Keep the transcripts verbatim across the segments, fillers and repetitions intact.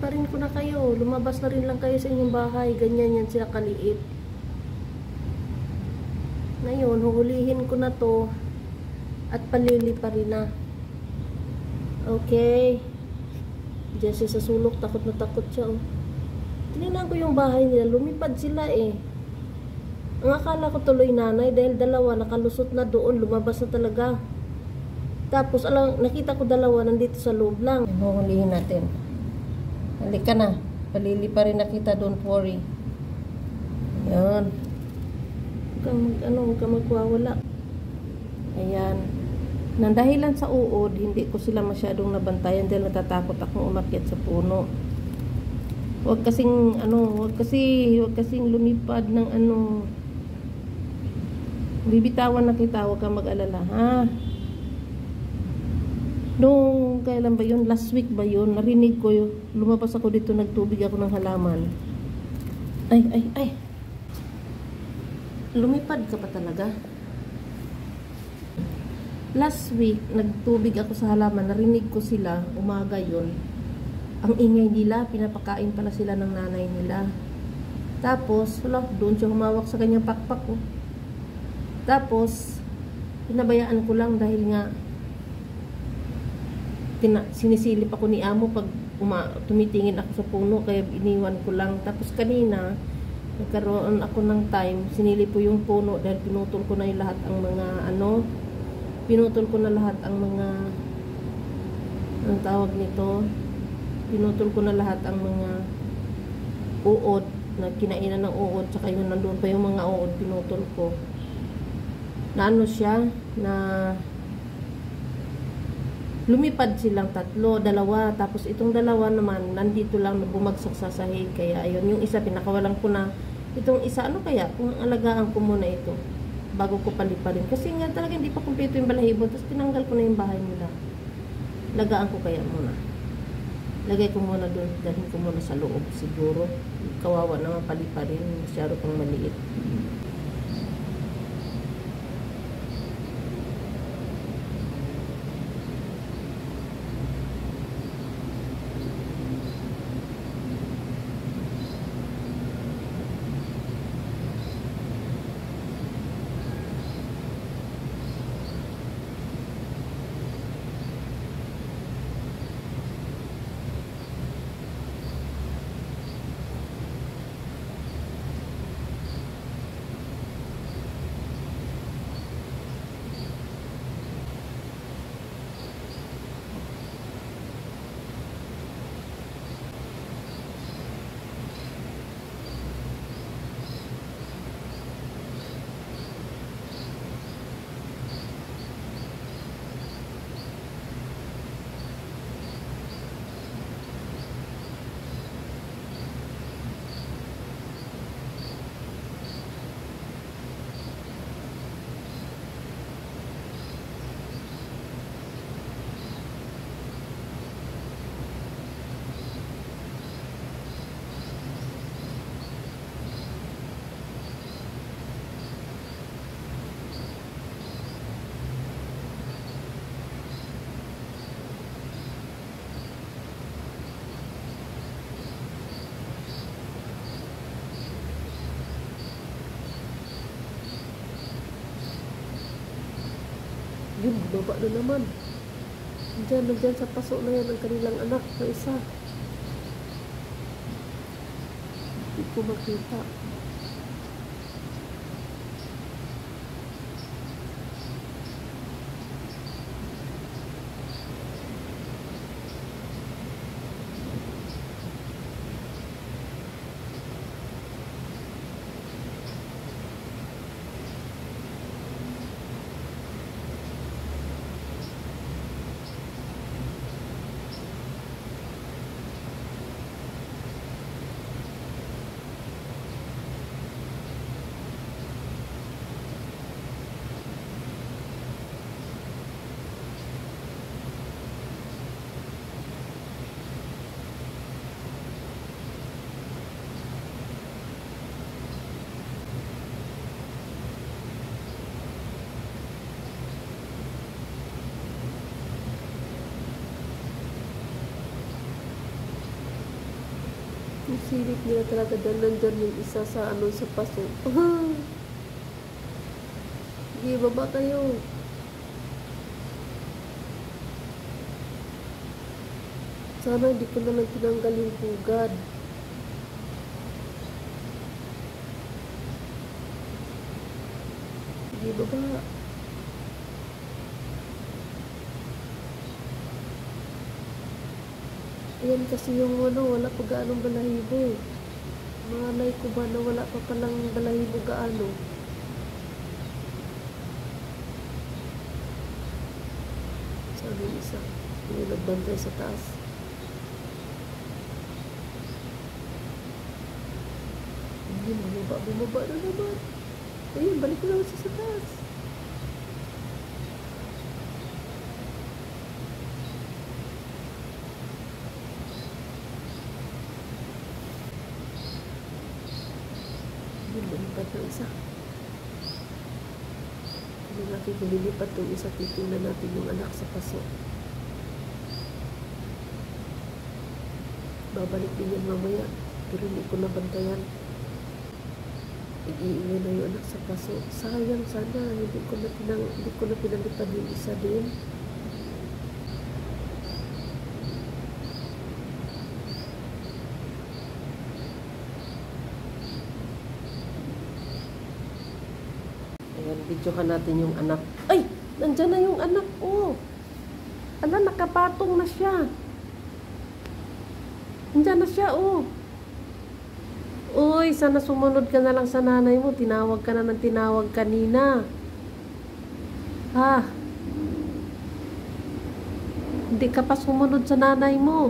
paliparin ko na kayo. Lumabas na rin lang kayo sa inyong bahay. Ganyan yan sila kaliit. Ngayon, huhulihin ko na to at paliliparin na. Okay. Diyan siya sa sulok. Takot na takot siya. Oh. Tinignan ko yung bahay nila. Lumipad sila eh. Ang akala ko tuloy nanay dahil dalawa nakalusot na doon. Lumabas na talaga. Tapos alam, nakita ko dalawa nandito sa loob lang. Huhulihin natin. Halika na. Paliliparin na kita. Don't worry. Yan. Huwag kang mag, ano, huwag kang magwawala. Ayan. Nang dahilan sa uod, hindi ko sila masyadong nabantayan dahil natatakot akong umakyat sa puno. Huwag kasing, ano, huwag kasi, huwag kasing lumipad ng ano. Bibitawan na kita, huwag kang mag-alala, ha? Noong, kailan ba yun? Last week ba yun? Narinig ko yun. Lumabas ako dito, nagtubig ako ng halaman. Ay, ay, ay. Lumipad ka pa talaga? Last week, nagtubig ako sa halaman. Narinig ko sila, umaga yun. Ang ingay nila, pinapakain pala sila ng nanay nila. Tapos, wala, doon siya humawak sa kanyang pakpak ko. Tapos, pinabayaan ko lang dahil nga tina, sinisilip ako ni amo pag uma, tumitingin ako sa puno, kaya iniwan ko lang. Tapos kanina, nagkaroon ako ng time, sinilip ko yung puno dahil pinutol ko na yung lahat ang mga ano, pinutol ko na lahat ang mga, anong tawag nito, pinutol ko na lahat ang mga uod, na kinainan ng uod, tsaka yun nandun pa yung mga uod, pinutol ko. Na ano siya, na lumipad silang tatlo, dalawa, tapos itong dalawa naman, nandito lang bumagsak sa sahig, kaya ayun, yung isa pinakawalan ko na, itong isa, ano kaya, kung alagaan ko muna ito, bago ko paliparin, kasi nga talaga hindi pa kumpleto yung balahibo, tapos tinanggal ko na yung bahay nila, lagaan ko kaya muna. Lagay ko muna doon, dalhin ko muna sa loob siguro. Kawawa naman paliparin, masyado pang maliit. Yun, baba na naman. Diyan, nandyan sa paso na yan ang kanilang anak na isa. Hindi ko makita. Yung silip nila talaga dahil nandyan yung isa sa ano sa paso. Sige, baba kayo. Sana hindi ko na lang tinanggal yung pugad. Sige, baba. Ayan kasi yung ano, wala pa gaanong balahibo. Malay ko ba na wala pa palang balahibo gaano. Sabi yung isa, yung nagbantay sa taas. Hindi, bumaba, bumaba na naman. Ayun, balik ko naman siya sa taas. Lumipad ng isa. Hindi natin lumilipad ng isa. Titingnan natin yung anak sa paso. Babalik din yan mamaya. Pero hindi ko nabantayan. Iiiwan na yung anak sa paso. Sayang sana. Hindi ko na, pinang, hindi ko na pinalipad yung isa din. Ayan, videohan natin yung anak. Ay! Nandyan na yung anak, oh! Ala, nakapatong na siya. Nandyan na siya, oh! Uy, sana sumunod ka na lang sa nanay mo. Tinawag ka na ng tinawag kanina. Ha? Hindi ka pa sumunod sa nanay mo.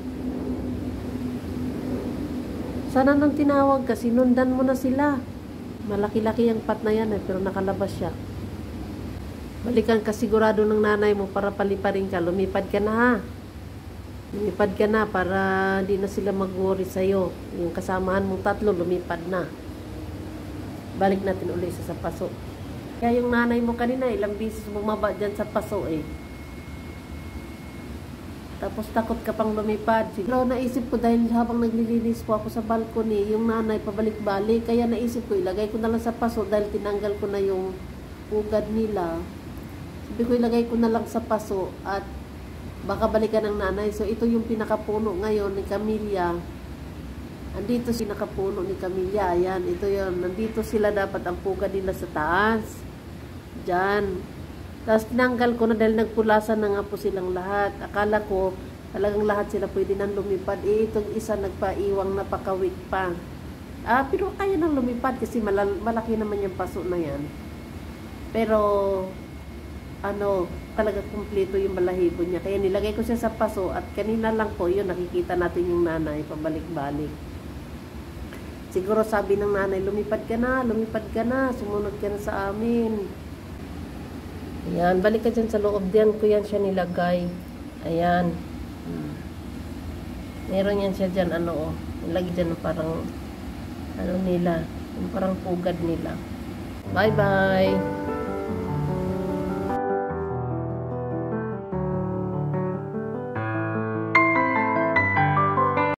Sana nang tinawag ka, sinundan mo na sila. Malaki-laki ang pat na yan eh, pero nakalabas siya. Balikan ka sigurado ng nanay mo para paliparin ka. Lumipad ka na ha. Lumipad ka na para di na sila mag-worry sa'yo. Yung kasamaan mong tatlo, lumipad na. Balik natin ulit sa paso. Kaya yung nanay mo kanina, ilang beses bumaba dyan sa paso eh. Tapos takot ka pang lumipad. Pero naisip ko dahil habang naglilinis po ako sa balcony, yung nanay pabalik-balik. Kaya naisip ko, ilagay ko na lang sa paso dahil tinanggal ko na yung pugad nila. Sabi ko, ilagay ko na lang sa paso at baka balikan ng nanay. So, ito yung pinakapuno ngayon ni Camilla. Andito si pinakapuno ni Camilla. Ayan, ito yun. Nandito sila dapat ang pugad nila sa taas. Diyan. Tapos tinanggal ko na dahil nagpulasan na nga po silang lahat. Akala ko talagang lahat sila pwede nang lumipad. Eh, itong isa nagpaiwang napakawit pa. Ah, pero kaya nang lumipad kasi malal malaki naman yung paso na yan. Pero, ano, talaga kumpleto yung balahibo niya. Kaya nilagay ko siya sa paso at kanina lang po yun, nakikita natin yung nanay pabalik-balik. Siguro sabi ng nanay, lumipad ka na, lumipad ka na, sumunod ka na sa amin. Ayan, balik ka dyan sa loob. Diyan ko yan siya nilagay. Ayan. Hmm. Meron yan siya dyan, ano, oh. Nilagay dyan parang, ano nila, yung parang pugad nila. Bye-bye!